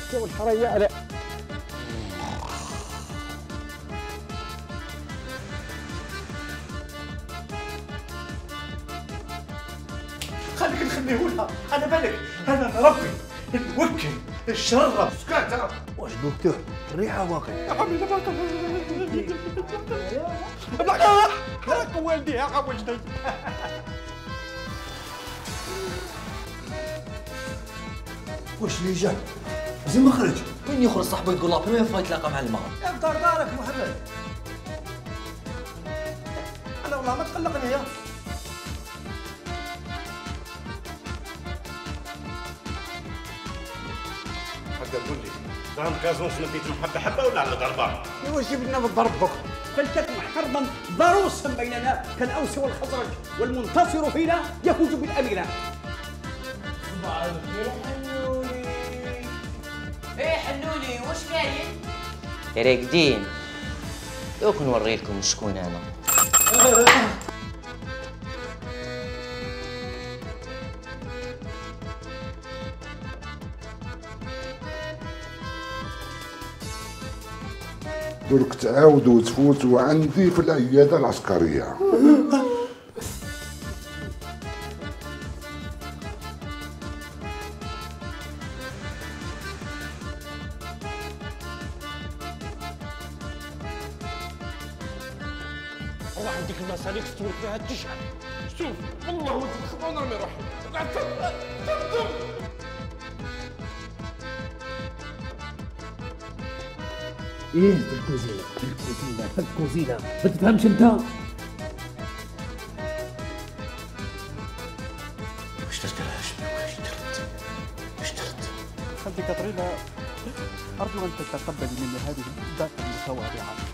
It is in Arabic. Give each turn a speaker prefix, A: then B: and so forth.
A: يا والحرية لا.
B: خليك نخليهولها، انا بالك انا ربي نوكل الشرب. سكات.
A: واش دكتور الريحة واقع؟
B: يا حبيبي حرك والدي يا عوجتي.
A: واش اللي جا؟ زين ما خرج.
C: وين يخرج صاحبه يقول له ما يبغى يتلاقى مع المرأة؟
B: يا بدار دارك محمد. انا والله ما تقلقني يا حتى تقول لي دام كازونس مديت المحبة حبة ولا على ضربان؟
A: واش جبنا بالضرب فلتكن حربا ضروسا بيننا كالأوس والخزرج، والمنتصر فينا يفوز بالأميرة.
D: صباح الخير حنوني. ايه حنوني وش كاين؟
C: راقدين. دوك نوريلكم شكون انا.
E: درك تعاودوا تفوتوا عندي في العياده العسكريه.
B: والله عندك المسالك تستوي فيها تشعل. شوف والله ولد الخبان راني راح قاعد تردم.
A: ايه الكوزينة الكوزينة الكوزينة، ما تفهمش انت؟
B: واش درت لها واش درت؟
A: خالتي كاترينا، أرجو أن تتقبلي مني هذه الذات المتواضعة.